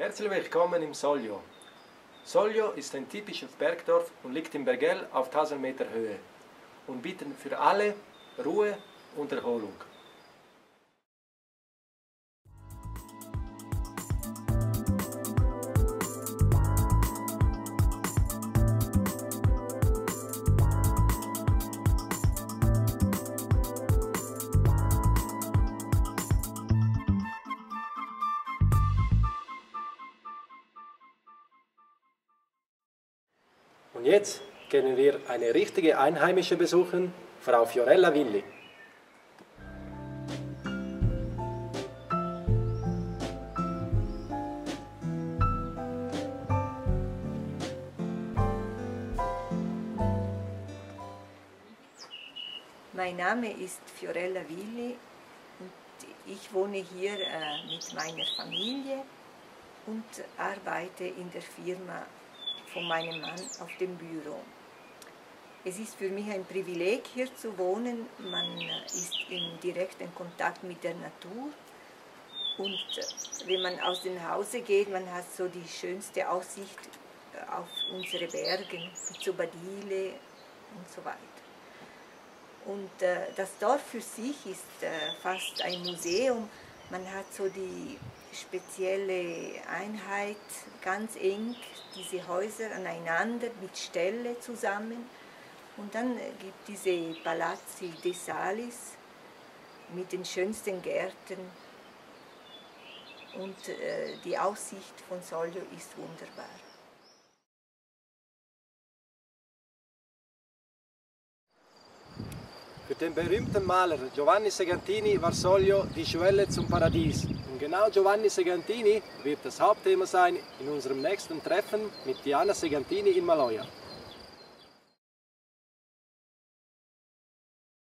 Herzlich willkommen im Soglio. Soglio ist ein typisches Bergdorf und liegt im Bergell auf 1000 Meter Höhe und bietet für alle Ruhe und Erholung. Und jetzt können wir eine richtige Einheimische besuchen, Frau Fiorella Willi. Mein Name ist Fiorella Willi und ich wohne hier mit meiner Familie und arbeite in der Firma von meinem Mann auf dem Büro. Es ist für mich ein Privileg, hier zu wohnen. Man ist in direktem Kontakt mit der Natur und wenn man aus dem Hause geht, man hat so die schönste Aussicht auf unsere Berge, Pizzobadile und so weiter. Und das Dorf für sich ist fast ein Museum. Man hat so die spezielle Einheit, ganz eng, diese Häuser aneinander mit Ställe zusammen. Und dann gibt es diese Palazzi de Salis mit den schönsten Gärten. Und die Aussicht von Soglio ist wunderbar. Für den berühmten Maler Giovanni Segantini war Soglio die Schwelle zum Paradies. Und genau Giovanni Segantini wird das Hauptthema sein in unserem nächsten Treffen mit Diana Segantini in Maloja.